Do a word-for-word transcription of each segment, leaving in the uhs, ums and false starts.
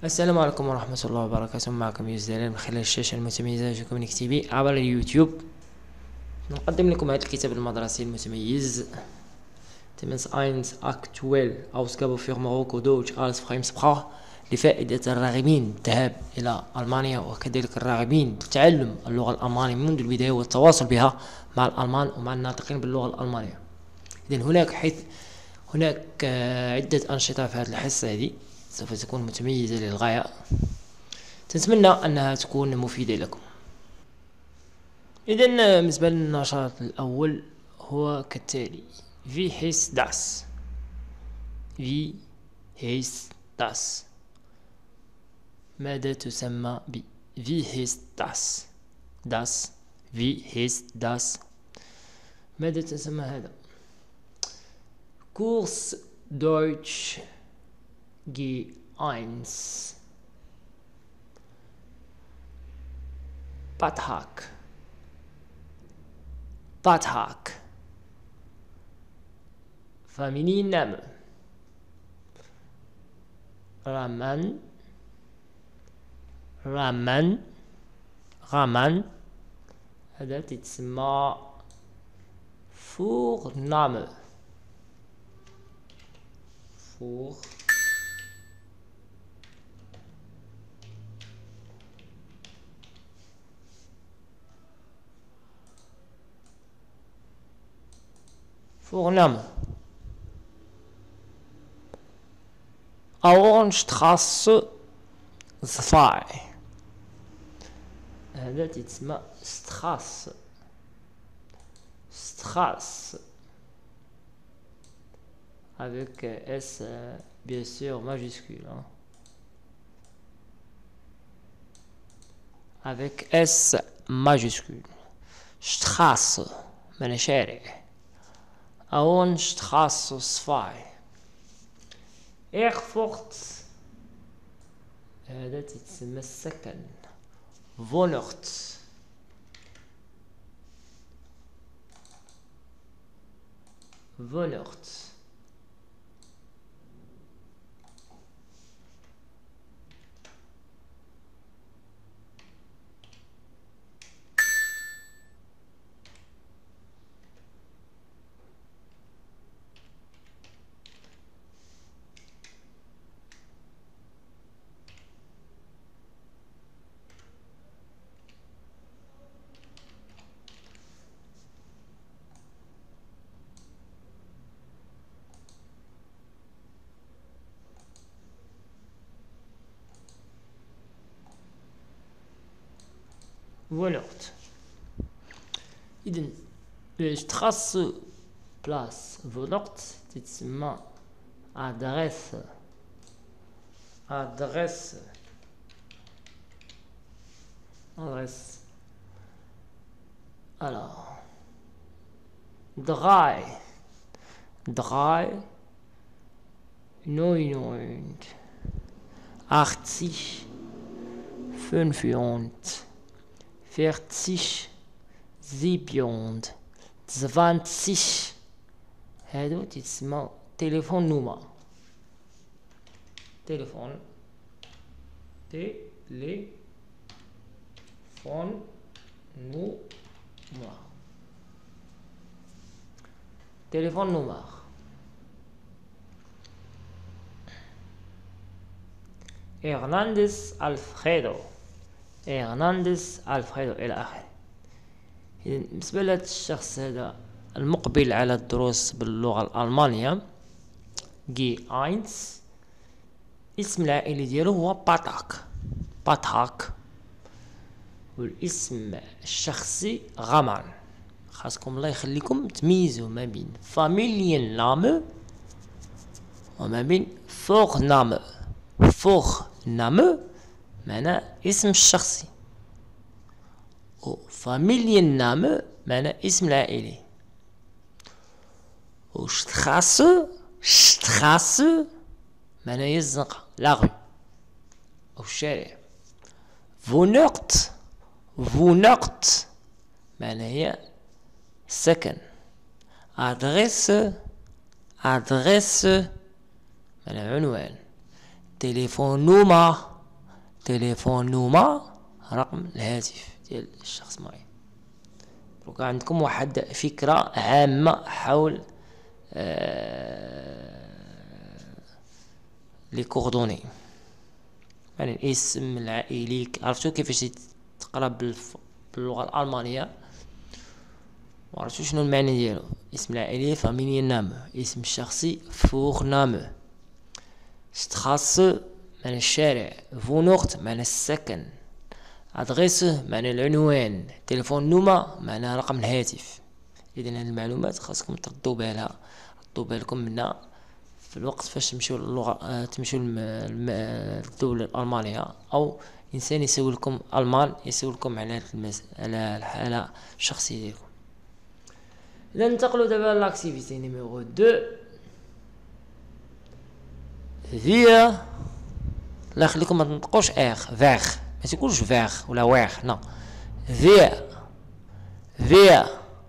السلام عليكم ورحمة الله وبركاته. معكم يوسف دلال من خلال الشاشة المتميزة جوكم تي في عبر اليوتيوب. نقدم لكم هذا الكتاب المدرسي المتميز تمنس اينز اكتويل Ausgabe für Marokko Deutsch als Fremdsprache لفائدة الراغبين بالذهاب إلى ألمانيا وكذلك الراغبين بتعلم اللغة الألمانية منذ البداية والتواصل بها مع الألمان ومع الناطقين باللغة الألمانية. إذن هناك حيث هناك عدة أنشطة في هذه الحصة هذه سوف تكون متميزة للغاية. نتمنى أنها تكون مفيدة لكم. إذن بالنسبة للنشاط الأول هو كالتالي: Wie heißt das? Wie heißt das? ماذا تسمى ب Wie heißt das? Das Wie heißt das? ماذا تسمى هذا؟ Kurs Deutsch جي eins Beitrag Beitrag Familienname Raman Raman Raman هذا تسمى Vorname Vor Vorname. Auenstraße zwei. هذا تسمى Straße Straße avec S bien sûr majuscule hein. avec S majuscule. Straße من شارع. Auenstraße zwei. Erfurt هذا تسمى السكن. Wohnort Wohnort Wohnort. إذن Straße Place Wohnort تسمى adresse adresse adresse. Alors drei drei neunundneunzig achtzig fünfundneunzig vierzig siebzig zwanzig هادو تسمى تليفون نوما تليفون تليفون نوما تليفون نوما. Hernandez Alfredo هرنانديز ألفريدو إلى آخره. إذن بالنسبة لهذا الشخص هذا المقبل على الدروس باللغة الألمانية جي اينس، اسم العائلي ديالو هو باتاك باتاك، والاسم الشخصي غامان. خاصكم الله يخليكم تميزوا ما بين فاميليان نام وما بين فوغ نام. فوغ نام معنى اسم الشخصي، وفاميليان نام معنى اسم العائلي، وشتخاس شتخاس معنى هي الزنقة لاغو أو الشارع. فونوقت فونوقت معنى هي السكن. أدريس أدريس معنى عنوان. تليفون نوما تليفون نوما رقم الهاتف ديال الشخص معين. دروك عندكم واحد فكرة عامة حول آه لي كوردوني، يعني الاسم العائلي. عرفتو كيفاش تقرا باللغة الألمانية؟ وعرفتو شنو المعنى ديالو؟ اسم العائلي فاميلينامو، اسم الشخصي فورنامو، ستخاص معنى الشارع، فونورت معنى السكن، ادغيسه معنى العنوان، تليفون نوما معنى رقم الهاتف. اذا هذه المعلومات خاصكم تردوا بالها، ردوا بالكم منها في الوقت فاش تمشيو للغه، تمشيو للدوله الالمانيه، او انسان يسول لكم المان يسول لكم على المس... على الحاله الشخصيه ديالكم. اذا ننتقلوا دابا لاكتيفيتي نيميرو اثنين. هي لا خليكم ما تنطقوش اخ فاخ، ما تقولش فاخ ولا واخ، لا فيا فيا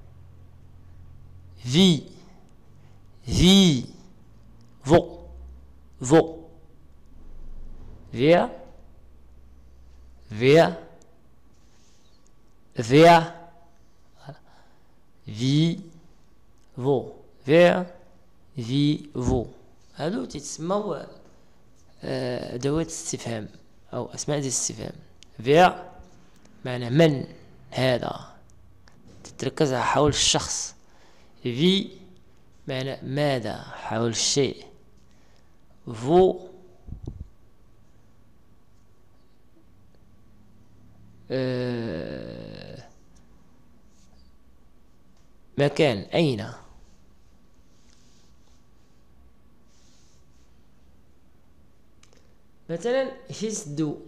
في في فو فو فيا فيا فيا في فو فيا في فو. هادو تيتسموا ادوات استفهام او اسماء ديال الاستفهام. فيا معنى من هذا، تتركز حول الشخص. في معنى ماذا، حول الشيء. فو آه مكان، أين. مثلا هيسدو،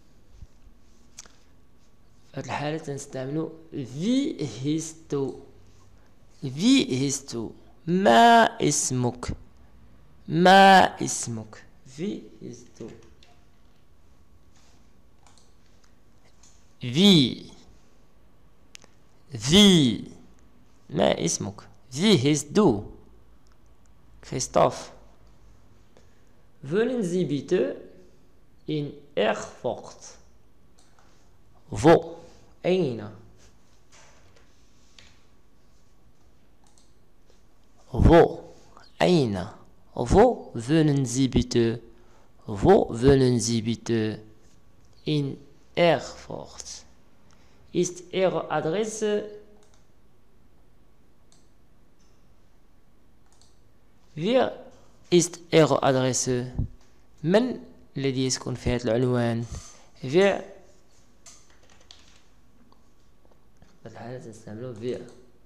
في هذه الحالة تنستعملو في هيستو. في هيستو، ما اسمك، ما اسمك. في هيستو في في ما اسمك. في هيستو كريستوف. Wollen Sie bitte in Erfurt? Wo? أين؟ Wo? أين؟ Wo wollen Sie bitte? Wo wollen Sie bitte in Erfurt? Ist Ihre Adresse? Wer ist Ihre Adresse? من الذي يسكن في هذا العنوان؟ Wer. في الحالة تستعملوا wer.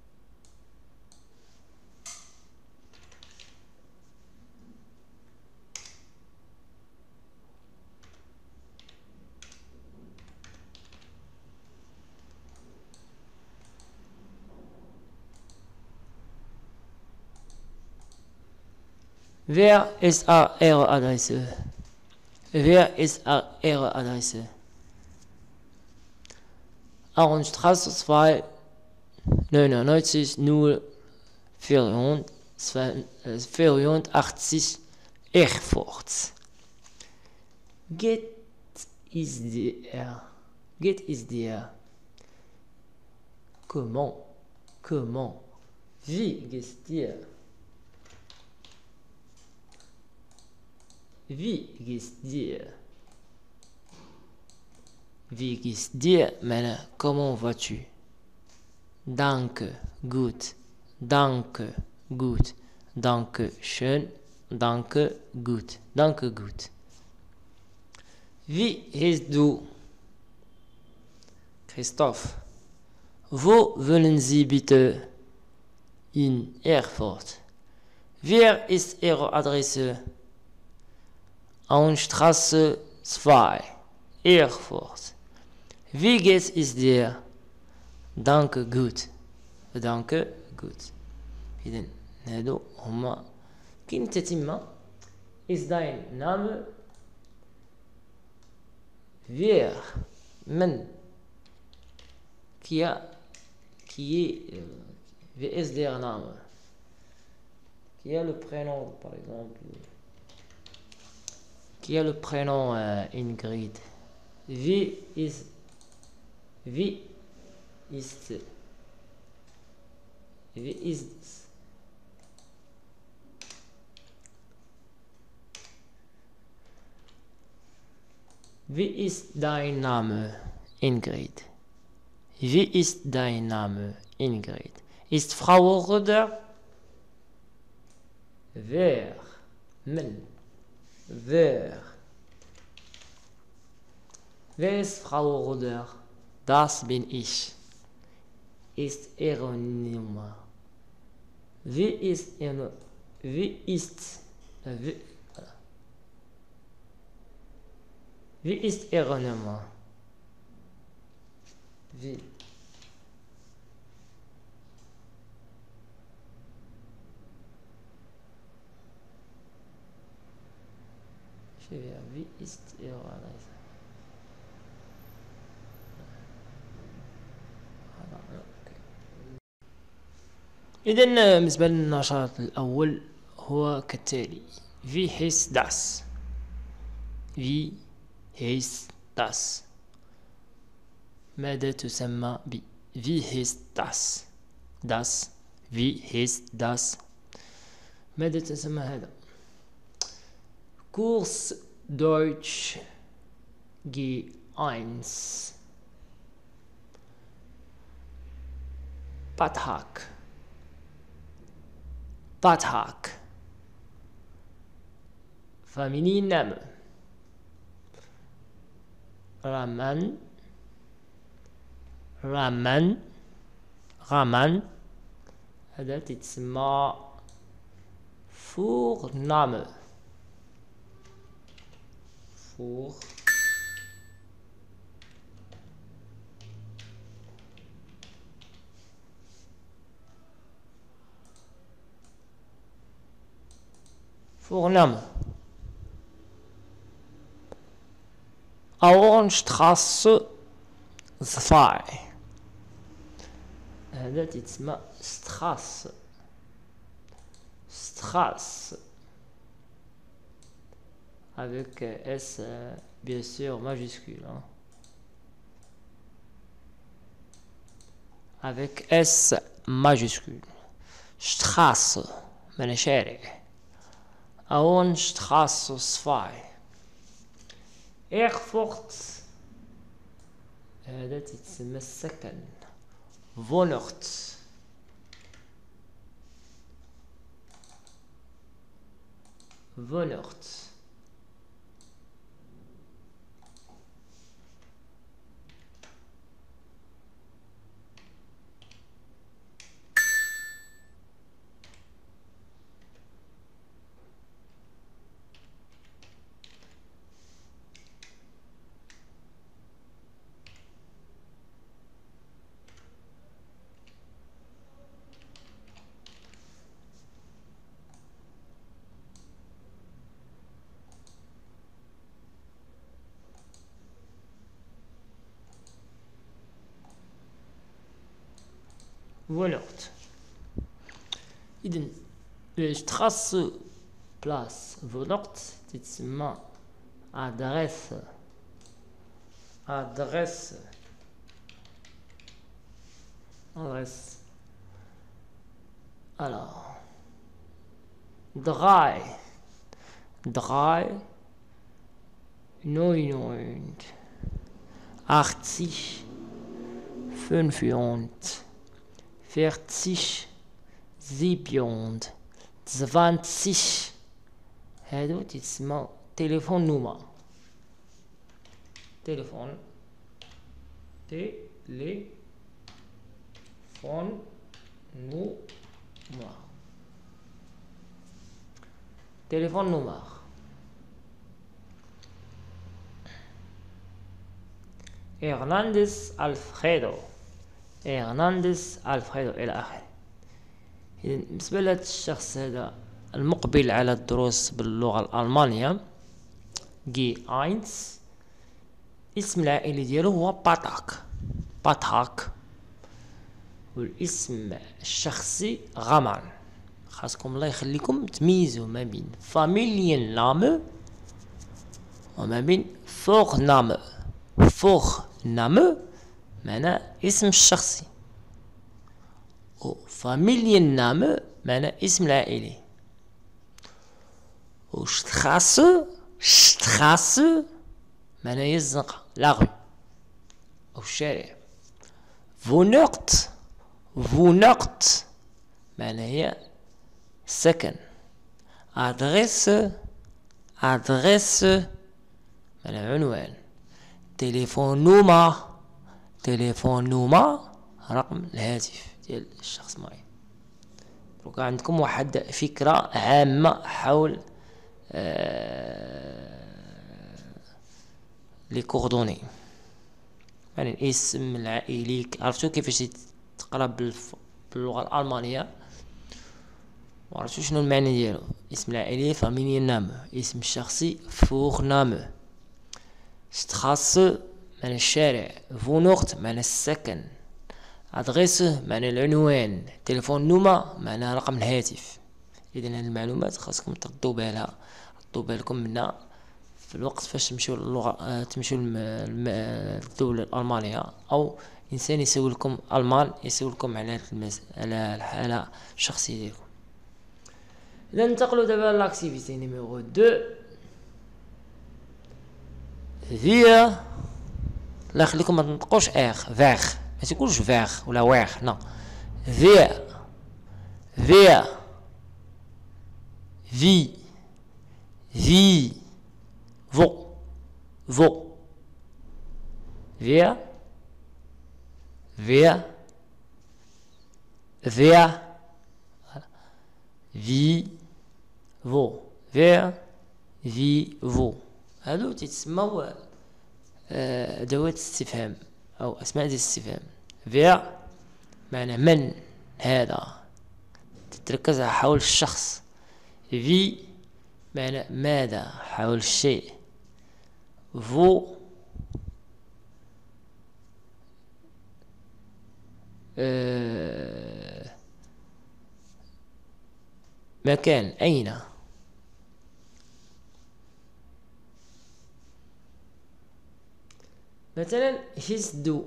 Wer ist Ihre Adresse? Wer ist Ihre Adresse? Ahrenstraße zwei neunundneunzig null vierundachtzig Erfurt. Geht es dir? Geht es dir? Comment? Comment? Wie geht's dir? Wie geht's dir? Wie geht's dir معنى comment vas-tu. Danke, gut. Danke, gut. Danke, schön. Danke, gut. Danke, gut. Wie heißt du? Christoph. Wo wollen Sie bitte? In Erfurt. Wer ist Ihre Adresse? Ahrenstraße zwei, Erfurt. Wie geht es dir? Danke, gut. Danke, gut. إذن هادو هما. كاين التتمة. Ist dein Name? Wer. من. Qui a. Qui est. Wer ist der Name? Qui a le prénom, par exemple. Qui a le prénom euh, Ingrid? Wie ist, wie ist, wie ist es? Wie ist dein Name, Ingrid? Wie ist dein Name, Ingrid? Ist Frau Röder? Wer? من? Wer? Wer ist Frau Röder? Das bin ich. Ist ihre Nummer? Wie ist ihre, wie ist, wie, wie ist ihre Nummer? Wie? Wie ist ihre Adresse? إذن بالنسبة للنشاط الأول هو كالتالي. Wie heißt das? Wie heißt das? ماذا تسمى ب Wie heißt das? Das. Wie heißt das? ماذا تسمى هذا؟ Kurs Deutsch G eins. Beitrag. Beitrag. Familienname. Raman. Raman. Raman. هذا تسمى Vorname. Vor. Vorname. Auenstraße zwei. هذا تسمى Straße. Straße. Avec S bien sûr majuscule. Hein. Avec S majuscule. Straße. من شارع. Auenstraße zwei. Erfurt. هذا تسمى السكن. Wohnort. Wohnort. Wohnort. إذن Straße Place Wohnort تسمى Adresse. Adresse. Adresse. Alors. Drei. Drei. Neunhundert. Achtzig. Fünfhundert. vierzig, siebzig, zwanzig. هادو تسمى تليفون نومر. تليفون تليفون نومر. تليفون نومر. Hernandez Alfredo. هرنانديز ألفريدو إلى آخره. إذن بالنسبة لهذا الشخص هذا المقبل على الدروس باللغة الألمانية جي اينس، اسم العائلي ديالو هو باتاك. باتاك. والاسم الشخصي غامان. خاصكم الله يخليكم تميزوا ما بين فاميليان نام وما بين فور نام. Vorname معنى اسم الشخصي. و Familienname معنى اسم العائلي. و Straße Straße معنى هي الزنقة لا غو أو الشارع. Wohnort Wohnort معنى هي السكن. Adresse Adresse معنى عنوان. تليفونوما تليفونوما رقم الهاتف ديال الشخص معين. دروك عندكم واحد فكرة عامة حول لي كوردوني يعني الاسم العائلي. عرفتو كيفاش تقرا باللغة الألمانية وعرفتو شنو المعنى ديالو. اسم العائلي فاميليenname، اسم الشخصي Vorname، Straße معنى الشارع، Wohnort معنى السكن، أدغيسه معنى العنوان، تليفون نوما معنى رقم الهاتف. إذا هذه المعلومات خاصكم تردوا بالها، ردوا بالكم منها في الوقت فاش تمشيو للغة تمشيو للدولة الألمانية أو إنسان يسول لكم ألمان يسول لكم على هذه المس... على الحالة الشخصية ديالكم. إذا ننتقلوا دابا لاكتيفيتي نيميرو دو. هي لا خليكم ما تنطقوش اخ فاخ، ما تقولوش فاخ ولا واخ، لا في في في في فو فو في في في في فو في في فو. هادو تيتسموا أدوات استفهام أو أسماء ديال الاستفهام. في معنى من هذا، تتركز حول الشخص. في معنى ماذا، حول الشيء. فو أه مكان، أين. مثلا هيسدو،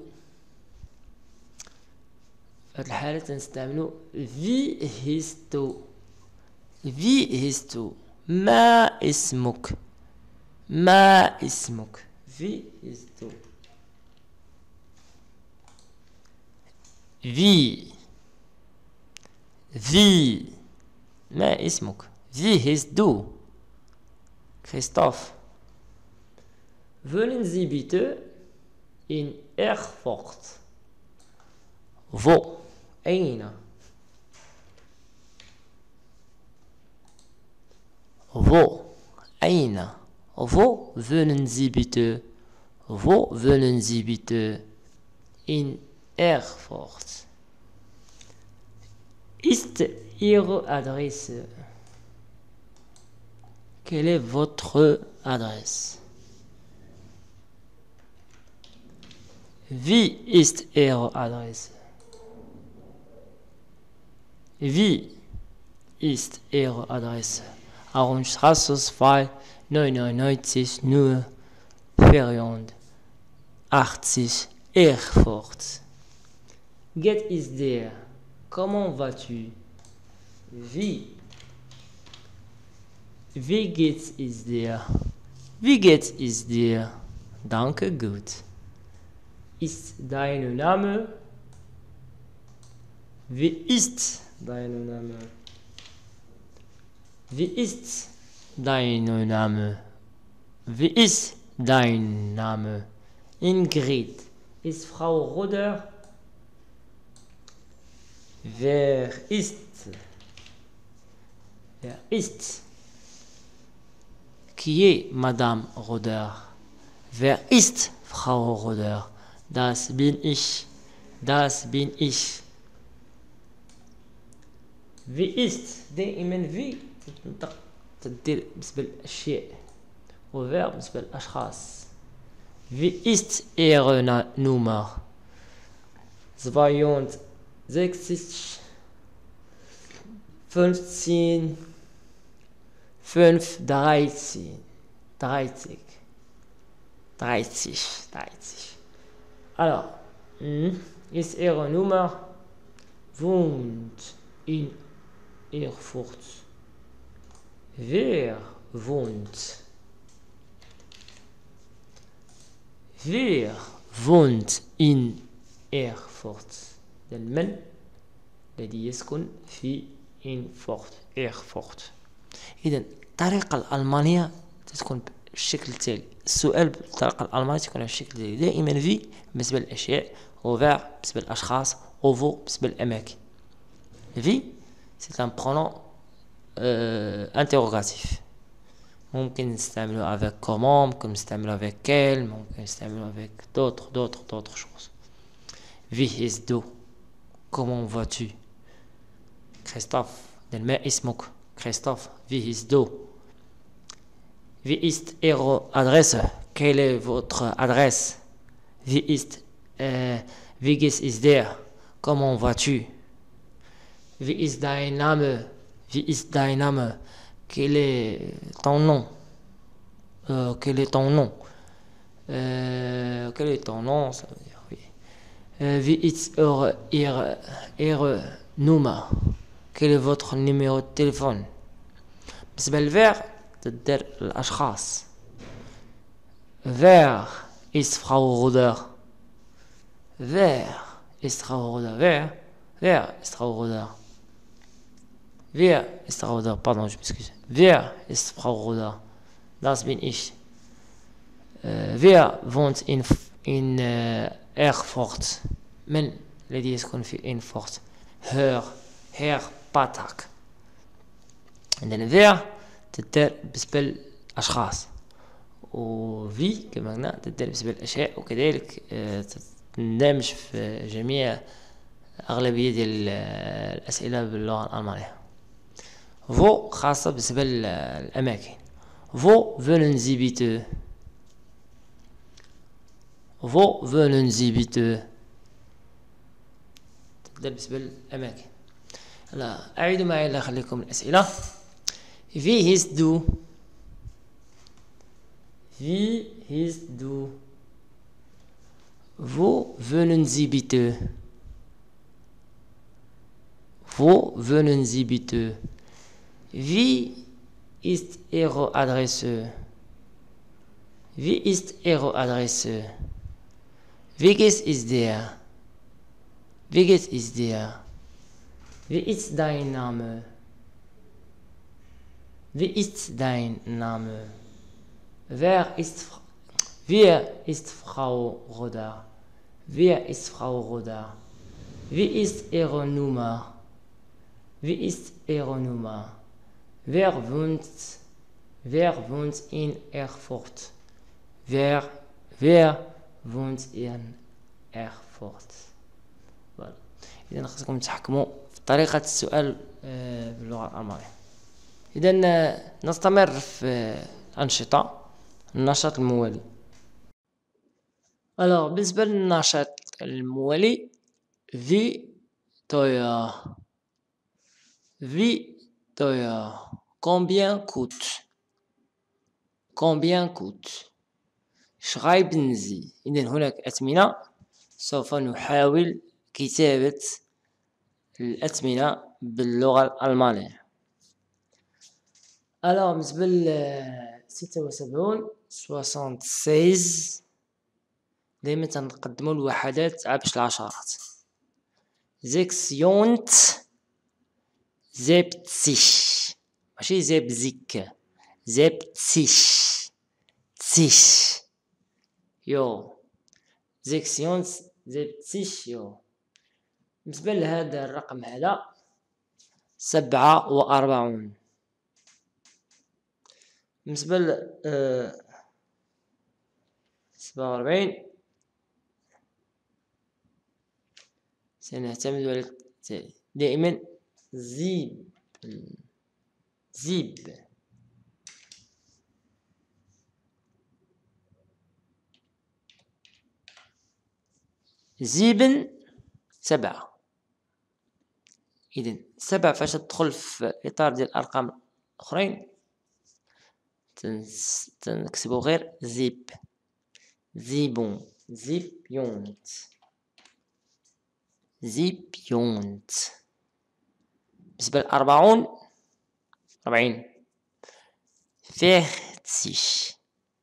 في هذه الحالة تنستعملو في هيستو. في هيستو ما اسمك، ما اسمك. في هيستو في في ما اسمك. في هيستو كريستوف. Wollen Sie bitte in Erfurt. Wo أين. Wo أين. Wo wollen Sie bitte. Wo wollen Sie bitte in Erfurt. Ist Ihre Adresse. Quelle est votre adresse. Wie ist Ihre Adresse. Wie ist Ihre Adresse. Arundstraße zwei neunundneunzig null vierundachtzig Erfurt. Geht es dir. Comment vas-tu. Wie. Wie geht es dir. Wie geht es dir. Danke, gut. Ist dein Name. Wie ist dein Name. Wie ist dein Name. Wie ist dein Name. Ingrid. Ist Frau Roder. Wer ist. Wer ist. Qui est Madame Roder. Wer ist Frau Roder. Das bin ich. Das bin ich. Wie ist دائما في تنطق تدير بالنسبة للأشياء وفير بالنسبة للأشخاص. Wie ist Ihre Nummer. zweiundsechzig fünfzehn fünf dreizehn dreißig dreißig, dreißig. Alors, hm, ist Ihre Nummer wohnt in Erfurt? Wer wohnt? Wer wohnt in Erfurt؟ من الذي يسكن في إنفورت إيرفورت. إذا الطريقة الألمانية تكون بالشكل التالي. السؤال بالطريقة الألمانية تكون على الشكل التالي: دائما في بالنسبة للأشياء، وفير بالنسبة للأشخاص، أوفو بالنسبة للأماكن. في c'est un pronom euh, interrogatif. ممكن نستعمله avec comment, ممكن نستعمله avec quel, ممكن نستعمله avec d'autres d'autres d'autres choses. Wie ist du? Comment vas-tu? Christophe, ما اسمك؟ Christophe, wie ist du? Wie ist Ihre Adresse? Quelle est votre adresse? Wie ist, äh, wie geht es dir? Comment vas-tu? Wie ist dein Name? Wie ist dein Name? Quel est ton nom? Euh, quel est ton nom? Euh, quel est ton nom? Ça veut dire oui. Euh, wie ist Ihre, Ihre, Ihre Nummer? Quel est votre numéro de téléphone? بالنسبة للفير تدير الأشخاص. Wer ist Frau Roder? Wer ist Frau Roder? Wer? Wer ist Frau Roder? Wer ist Frau Roder? Pardon, je m'excuse. Wer ist Frau Roder? Das bin ich. Äh, wer wohnt in, in äh, Erfurt? من الذي يسكن في إنفورت؟ Herr, Herr Patak. عندنا wer تدير بالنسبة للأشخاص، و في كما قلنا تدير بالنسبة للأشياء، وكذلك تندمج في جميع أغلبية ديال الأسئلة باللغة الألمانية. فو خاصة بالنسبة للأماكن. Wo wollen Sie bitte? Wo wollen Sie bitte? تبدأ بالنسبة للأماكن. هلا أعيدوا معي الله يخليكم الأسئلة. Wie hießt du? Wie hießt du? Wo wollen Sie bitte? Wo wollen Sie bitte? Wie ist Ihre Adresse? Wie ist Ihre Adresse? Wie geht es dir? Wie geht es dir? Wie ist dein Name? Wie ist dein Name? Wer ist, wer ist Frau Roder? Wer ist Frau Roder? Wie ist Ihre Nummer? Wie ist Ihre Nummer? Wer wohnt, wer wohnt in Erfurt? Wer, wer wohnt in Erfurt? Voilà. إذا خاصكم تحكموا في طريقة السؤال باللغة الألمانية. إذا نستمر في الأنشطة. النشاط الموالي. Alors بالنسبة للنشاط الموالي في teuer. Wie teuer? Combien coûte? Combien coûte? Schreiben Sie. إذن هناك أثمنة. سوف نحاول كتابة الأثمنة باللغة الألمانية. Alors بالنسبة ل ستة وسبعين soixante-seize دايما تنقدموا الوحدات باش العشرات. زيكسيونت زيبتسيش ماشي زيبزيك، زيبتسيش تسيش يو زيكسيونت زيبتسيش يو. بالنسبة لهذا الرقم هذا سبعة وأربعون. بالنسبة ل سبعة وأربعين سنعتمد على التالي دائما زيب زيب زيبن سبعة. إذن سبعة فاش تدخل في إطار ديال الأرقام الآخرين تنكتبو غير زيب. زيبون زيبيونت زيبيونت. بالنسبة لأربعون أربعين فيرتيش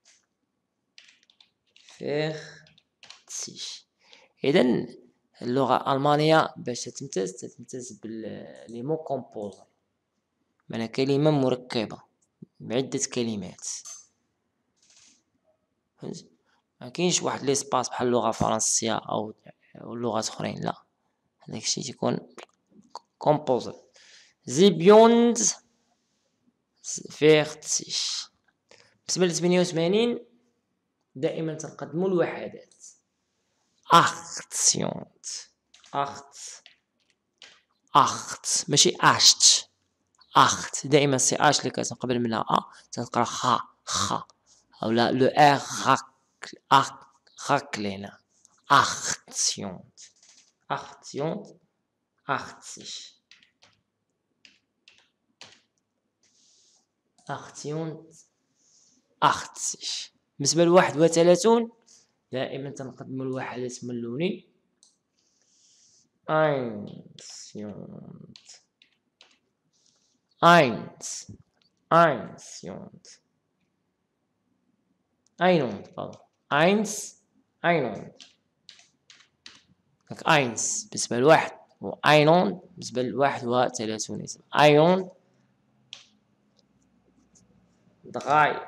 فيرتيش. إذن اللغة الألمانية باش تمتاز تتمتاز بلي مو كومبوزون، معنى كلمة مركبة بعدة كلمات. ما كاينش واحد ليسباس بحال اللغة الفرنسية أو اللغات أخرين، لا هذاك الشيء تيكون كومبوزون. زيبيوند فيرتيش. بالنسبة لثمانية وثمانين دائما تنقدمو الوحدات. أختيونت أخت أخت ماشي أشت. أخت دائما سي أش اللي كتنقبل منها أ تنقرا خا خا أو لا لو إر خاك أخ خاكلينا. أختيونت أختيونت أختيش أختيونت أختيش. بالنسبة لواحد وثلاثون دائما تنقدم الوحدات من اللونين. أينسيونت أينس أينسيونت أينونت باردون أينس أينونت. أينس بالنسبة لواحد و أينونت بالنسبة لواحد وثلاثون. أينونت دغاي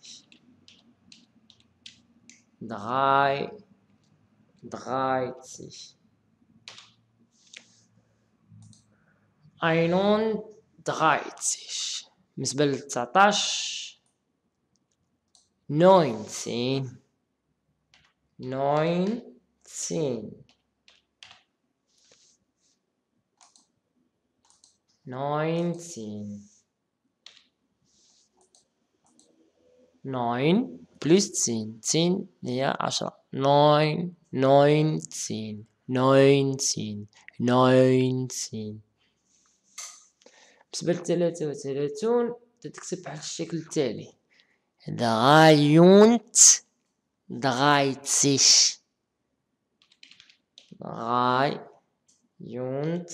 دغاي دغايتسيش أينون دغايتسيش. بالنسبة لتسعطاش نوينتين نوينتين نوينتين نوين بلس تسين تسين هي عشرة. نوين نوينتين نوينتين نوينتين. بالنسبة لثلاثة وثلاثون تتكتب بحال الشكل التالي: دغايونت دغايتسيش دغايونت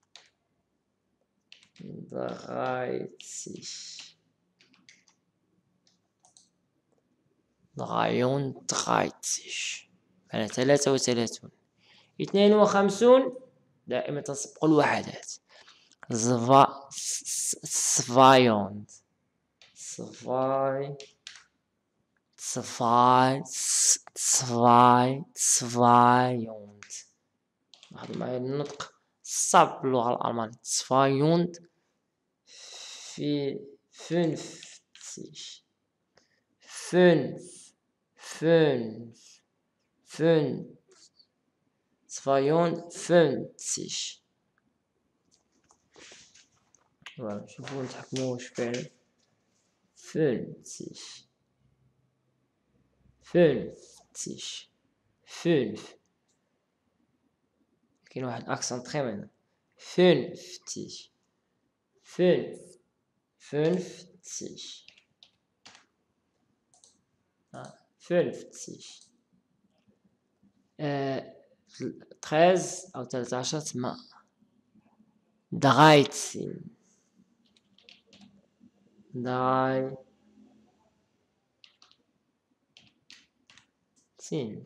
دغايتسيش دغايونت دغايتسيش. على ثلاثة وثلاثون. اثنين وخمسون دائما تنسبق الوحدات. زفا سفايونت سفاي سفاي سفاي سفايونت. لاحظوا معايا النطق صعب باللغة الألمانية. سفايونت في فنفتيش فنف فنف فن سفايونت فنتيش. شوفوا نتحكموا واش فعلا فنتيش فنتيش فنف. كاين واحد اكسنت تخيمن فنفتيش فنف فنفتيش فنفتيش. تخيز او تلتاشر تما دغايتسين داي سين.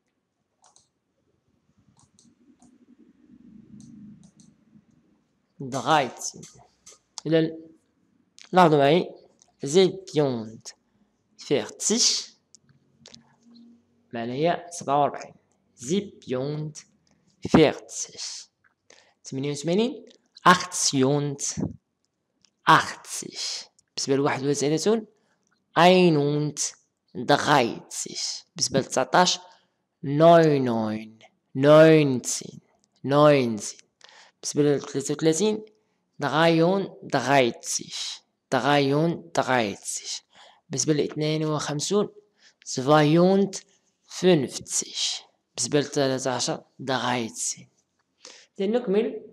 دغايتسين. إذا لاحظوا معي زيبيونت فيرتيش معناها هي سبعة وربعين. زيبيونت فيرتيش. ثمانية وثمانين أختيونت أختيش. بالنسبة لواحد وثلاثون أينونت دغايتسيش. بالنسبة لتسعطاش نوينوين نوينتين نوينتين. بالنسبة لثلاثة وثلاثين دغايون دغايتسيش دغايون دغايتسيش. بالنسبة لاثنين وخمسون زفايونت فنفتيش. بالنسبة لثلاثة عشر دغايتسين. نكمل.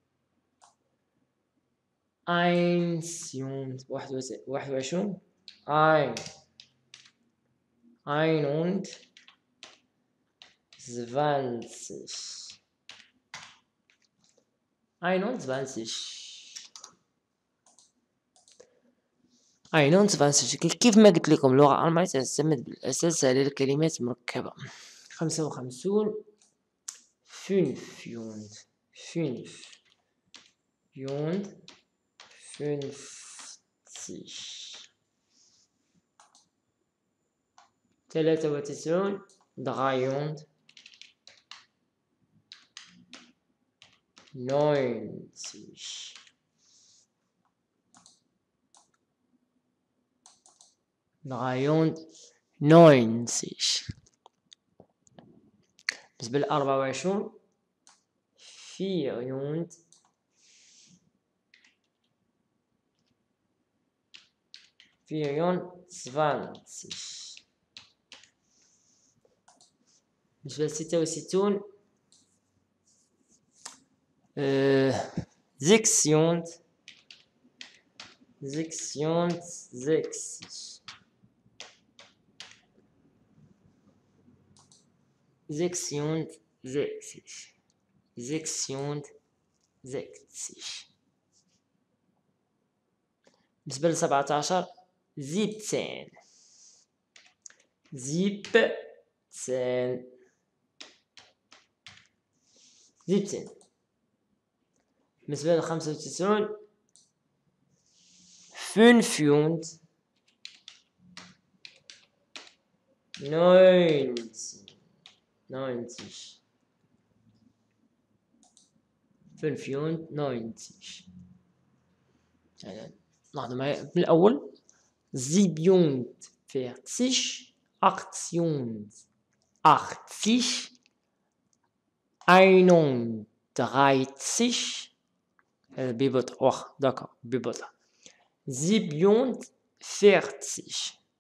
أينسيونت واحد وعشرون أين أينونت zwanzig. einundzwanzig. einundzwanzig. كيف ما قلت لكم اللغة الألمانية تعتمد بالأساس على الكلمات المركبة. خمسة وخمسون. fünf يوند. fünf يوند. fünfzig. ثلاثة وتسعون. drei يوند. neunzig. drei يوند. neunzig. بالنسبة لأربعة وعشرون. vier يوند. vier يوند. zwanzig. بالنسبة لستة وستون. sechs يوند. sechs يوند. sechzig. sechs يوند. sechzig. sechs يوند. sechzig. بالنسبة لسبعة عشر. siebzehn. siebzehn. siebzehn. بالنسبة لخمسة وتسعون. fünf يوند. neunzig. neunzig. fünf يوند. neunzig. يعني لاحظوا معي من الأول. siebenundvierzig. acht يوند. achtzig. einunddreißig. ببطء واخ داكا ببطء. siebenundvierzig.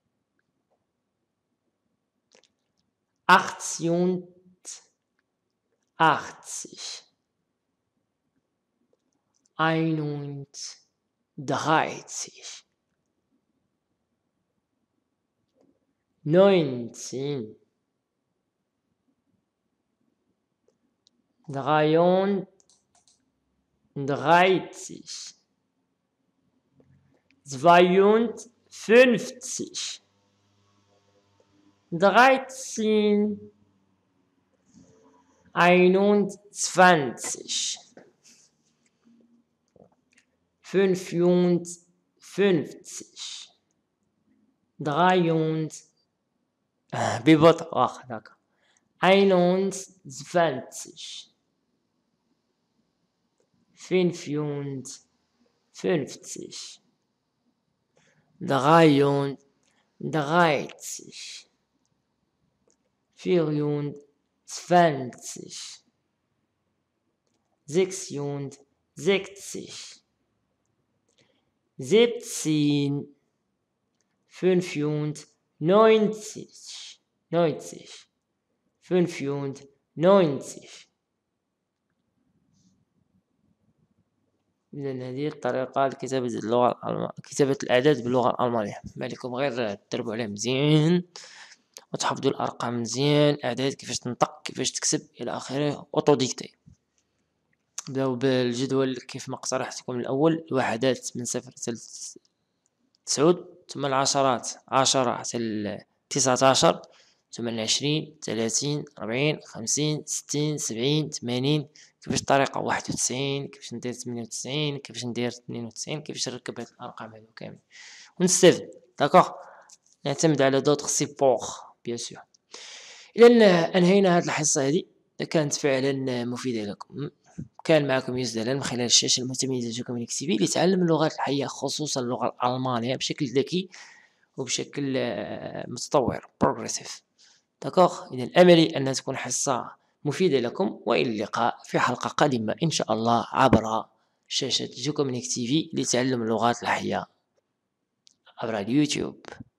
achtundachtzig. einunddreißig. neunzehn. dreiunddreißig. zweiundfünfzig. dreizehn. einundzwanzig. fünfundfünfzig. dreiund ببطء واخ ذاك. einundzwanzig. fünfundfünfzig. dreiunddreißig. vierundzwanzig. sechsundsechzig. siebzehn. fünfundneunzig. neunzig. fünfundneunzig. إذن هذه الطريقة لكتابة اللغة الألمانية، كتابة الأعداد باللغة الألمانية. ما عليكم غير تدربوا عليها مزيان وتحفظوا الأرقام مزيان، الأعداد كيفاش تنطق كيفاش تكتب إلى آخره. أوتو ديكتي. نبداو بالجدول كيف ما اقترحت لكم من الأول. الوحدات من صفر حتى تسعود، ثم العشرات عشرة حتى تسعة عشر، ثم العشرين ثلاثين أربعين خمسين ستين سبعين ثمانين. كيفاش الطريقة واحد وتسعين، كيفاش ندير ثمانية وتسعين، كيفاش ندير اثنين وتسعين، كيفاش نركب هاد الأرقام هادو كاملين ونستفد. داكوغ. نعتمد على دوطخ سيبور بيان سور. إذا أنهينا هاد الحصة هادي، كانت فعلا مفيدة لكم. كان معكم يوسف دلال من خلال الشاشة المتميزة جوكومينيك تي في لتعلم اللغات الحية خصوصا اللغة الألمانية بشكل ذكي وبشكل متطور بروغريسيف. داكوغ. إذا أملي أنها تكون حصة مفيدة لكم، وإلى اللقاء في حلقة قادمة إن شاء الله عبر شاشة جوكومينيك تي في لتعلم اللغات الحية عبر اليوتيوب.